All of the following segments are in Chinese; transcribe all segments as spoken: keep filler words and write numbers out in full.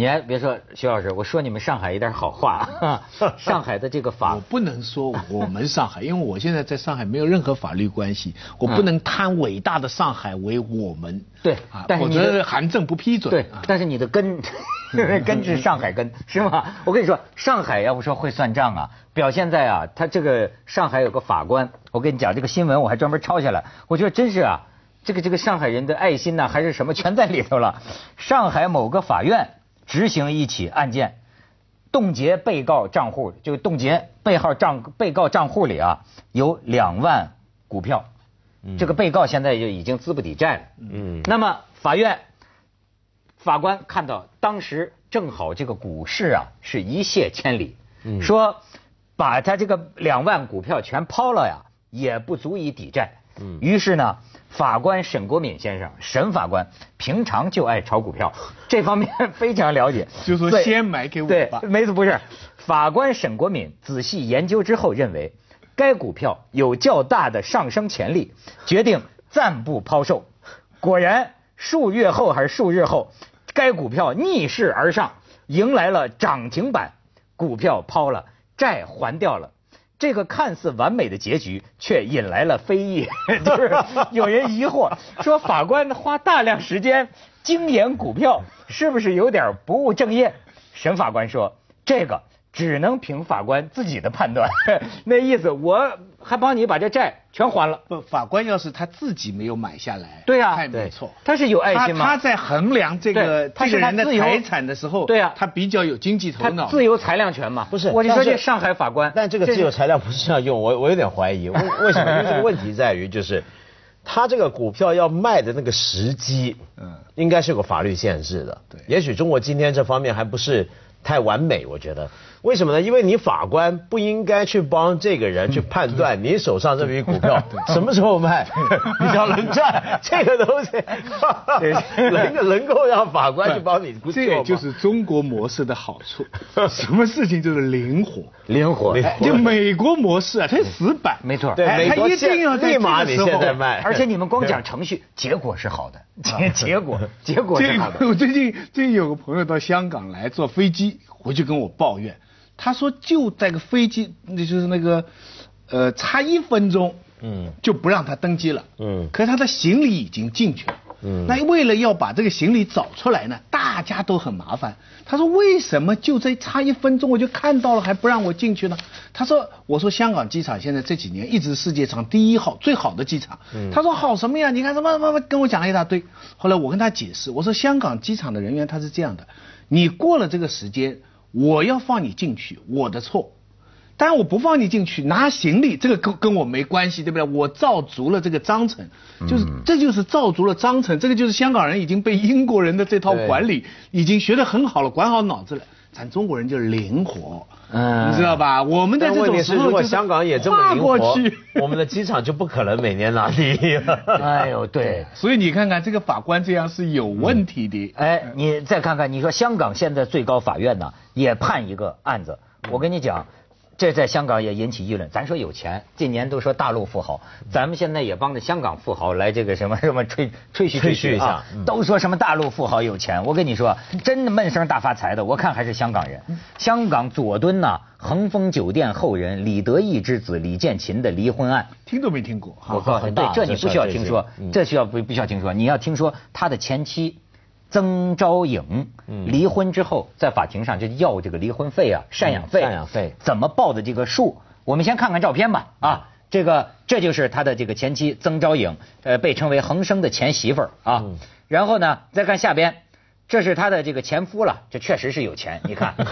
你还别说，徐老师，我说你们上海一点好话，上海的这个法， 我不能说我们上海，因为我现在在上海没有任何法律关系，我不能摊伟大的上海为我们。 对，但是我觉得韩正不批准。 对，但是你的根根是上海根，是吗？我跟你说，上海要不说会算账啊，表现在啊，他这个上海有个法官，我跟你讲这个新闻我还专门抄下来，我觉得真是啊，这个这个上海人的爱心呐、啊，还是什么全在里头了。上海某个法院执行一起案件，冻结被告账户，就冻结被号账被告账户里啊有两万股票，嗯、这个被告现在就已经资不抵债了。嗯，那么法院法官看到当时正好这个股市啊是一泻千里，嗯、说把他这个两万股票全抛了呀，也不足以抵债。嗯，于是呢。法官沈国敏先生，沈法官平常就爱炒股票，这方面非常了解。 就说先买给我吧。 对，没错，不是。法官沈国敏仔细研究之后认为，该股票有较大的上升潜力，决定暂不抛售。果然，数月后还是数日后，该股票逆势而上，迎来了涨停板，股票抛了，债还掉了。这个看似完美的结局，却引来了非议，就是有人疑惑说，法官花大量时间精研股票，是不是有点不务正业？沈法官说，这个只能凭法官自己的判断。那意思，我还帮你把这债全还了。 不，法官要是他自己没有买下来， 对呀、啊， 太没错， 他是有爱心吗？ 他他在衡量这个这个人的财产的时候， 对呀、啊， 他比较有经济头脑， 自由裁量权嘛。 不是， 我就说这上海法官， 但这个自由裁量不是这样用，我我有点怀疑，为为什么？因为这个问题在于就是。他这个股票要卖的那个时机，嗯，应该是有个法律限制的。对，也许中国今天这方面还不是太完美，我觉得。为什么呢？因为你法官不应该去帮这个人去判断你手上这笔股票什么时候卖比较能赚，这个东西能能够让法官去帮你做。 这也就是中国模式的好处，什么事情就是灵活， 灵活。 就美国模式啊，它死板， 没错。 对，美国一定要立马你现在卖， 而且你们光讲程序，结果是好的，结结果结果是好的。 我最近最近有个朋友到香港来坐飞机，回去跟我抱怨。他说就在个飞机，那就是那个，呃，差一分钟，嗯，就不让他登机了，嗯，可是他的行李已经进去了，嗯，那为了要把这个行李找出来呢，大家都很麻烦。他说为什么就这差一分钟我就看到了还不让我进去呢？他说，我说香港机场现在这几年一直世界上第一号最好的机场，嗯，他说好什么呀？你看什么什么跟我讲了一大堆。后来我跟他解释，我说香港机场的人员他是这样的，你过了这个时间。我要放你进去，我的错。当然我不放你进去，拿行李这个跟跟我没关系，对不对？我照足了这个章程，就是、嗯、这就是照足了章程，这个就是香港人已经被英国人的这套管理已经学得很好了，管好脑子了。咱中国人就是灵活，嗯，你知道吧？我们在这种时候， 如果香港也这么灵活， 过去我们的机场就不可能每年拿第一了。 哎呦，对， 所以你看看这个法官这样是有问题的。 嗯、哎，你再看看，你说香港现在最高法院呢也判一个案子，我跟你讲。这在香港也引起议论。咱说有钱，近年都说大陆富豪，咱们现在也帮着香港富豪来这个什么什么吹吹嘘吹嘘一下，都说什么大陆富豪有钱。我跟你说，真的闷声大发财的，我看还是香港人。香港佐敦呐、啊，恒丰酒店后人李德义之子李建琴的离婚案， 听都没听过。 我告诉你，对，这你不需要听说，这需要不不需要听说，你要听说他的前妻。曾昭颖离婚之后，在法庭上就要这个离婚费啊、赡养费、 赡养费怎么报的这个数？我们先看看照片吧。啊，这个这就是他的这个前妻曾昭颖，呃，被称为恒生的前媳妇儿啊。然后呢，再看下边，这是他的这个前夫了，这确实是有钱，你看。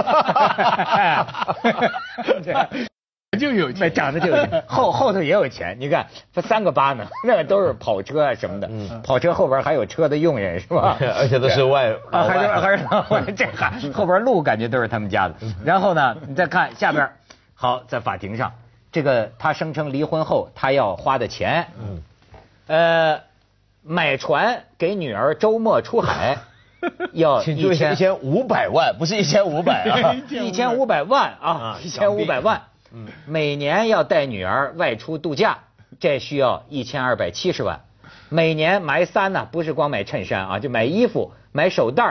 就有钱， 长得就有钱，后后头也有钱。你看，三个八呢，那个都是跑车啊什么的，嗯、跑车后边还有车的佣人是吧？ 而且都是外啊，还是还是老外，这还后边路感觉都是他们家的。然后呢，你再看下边，好，在法庭上，这个他声称离婚后他要花的钱，嗯，呃，买船给女儿周末出海。要一千一千五百万，不是一千五百啊， 一千五百万啊，一千五百万。嗯，每年要带女儿外出度假，这需要一千二百七十万。每年买衫呢，不是光买衬衫啊，就买衣服、买手袋，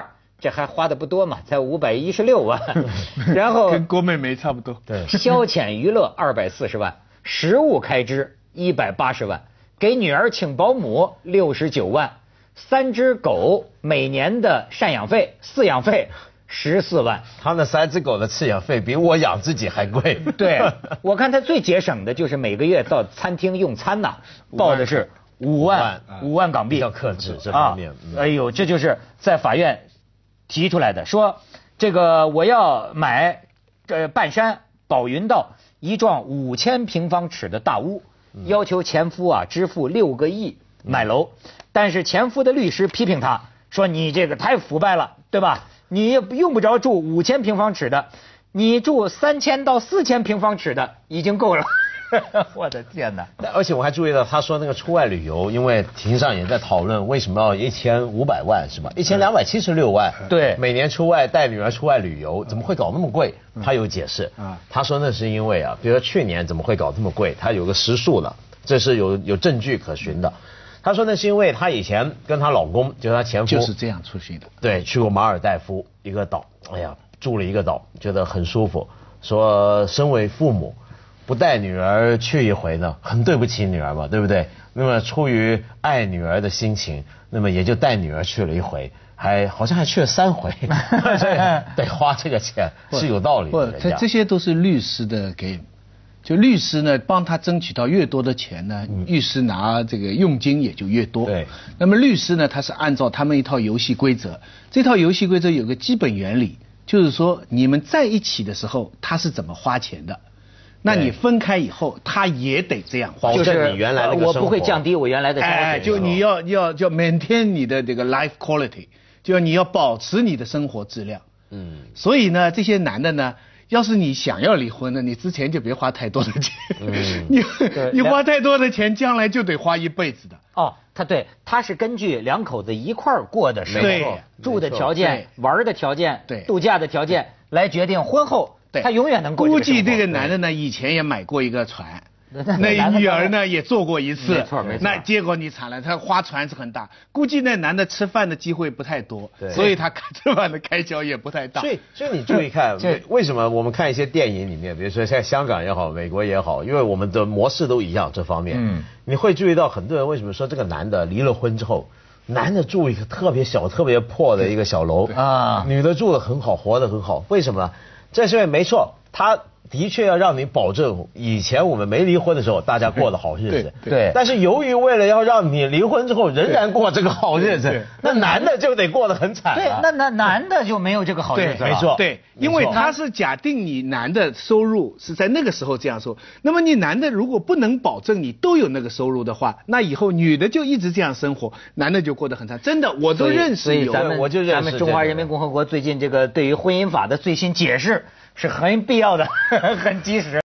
这还花的不多嘛，才五百一十六万。然后跟郭美美差不多。 对， 消遣娱乐二百四十万，食物开支一百八十万，给女儿请保姆六十九万，三只狗每年的赡养费、饲养费十四万。 他那三只狗的饲养费比我养自己还贵。 对，我看他最节省的就是每个月到餐厅用餐呐，报的是五万五万港币， 比较克制这方面。 嗯、哎呦，这就是在法院提出来的，说这个我要买这半山宝云道一幢五千平方尺的大屋，要求前夫啊支付六个亿买楼，但是前夫的律师批评他说你这个太腐败了，对吧？你也用不着住五千平方尺的，你住三千到四千平方尺的已经够了。我的天哪！ 而且我还注意到他说那个出外旅游，因为庭上也在讨论为什么要一千五百万是吧？一千两百七十六万， 对， 每年出外带女儿出外旅游，怎么会搞那么贵？他有解释啊，他说那是因为啊，比如说去年怎么会搞这么贵？他有个实数的，这是有有证据可循的。他说那是因为她以前跟她老公，就是她前夫， 就是这样出去的。 对，去过马尔代夫一个岛，哎呀，住了一个岛，觉得很舒服。说身为父母，不带女儿去一回呢，很对不起女儿嘛，对不对？那么出于爱女儿的心情，那么也就带女儿去了一回，还好像还去了三回，所以得花这个钱是有道理的。 不，这这些都是律师的给。就律师呢，帮他争取到越多的钱呢，嗯、律师拿这个佣金也就越多。 对。 那么律师呢，他是按照他们一套游戏规则，这套游戏规则有个基本原理，就是说你们在一起的时候他是怎么花钱的，那你分开以后他也得这样花， 就是你原来那个我不会降低我原来的消费。 哎，就你要要要 maintain 你的这个 life quality， 就你要保持你的生活质量。嗯。所以呢，这些男的呢。要是你想要离婚呢，你之前就别花太多的钱，嗯、你你花太多的钱，将来就得花一辈子的。 哦，他对，他是根据两口子一块儿过的生活、住的条件、玩的条件、 对度假的条件来决定婚后，他永远能过这个生活。 估计这个男的呢，以前也买过一个船。那女儿呢也做过一次， 没错没错。 那结果你惨了，他花船是很大，估计那男的吃饭的机会不太多，所以他吃饭的开销也不太大。 所以，所以你注意看，为什么我们看一些电影里面，比如说在香港也好，美国也好，因为我们的模式都一样，这方面，嗯，你会注意到很多人为什么说这个男的离了婚之后，男的住一个特别小、特别破的一个小楼啊，女的住得很好，活得很好，为什么呢？这是因为没错，他。的确要让你保证以前我们没离婚的时候大家过的好日子， 对。对但是由于为了要让你离婚之后仍然过这个好日子，那男的就得过得很惨、啊。 对，那那男的就没有这个好日子了。 没错， 对，因为他是假定你男的收入是在那个时候这样说，那么你男的如果不能保证你都有那个收入的话，那以后女的就一直这样生活，男的就过得很惨。真的，我都认识有。 所以咱们我就认识咱们中华人民共和国最近这个对于婚姻法的最新解释。是很必要的，很及时。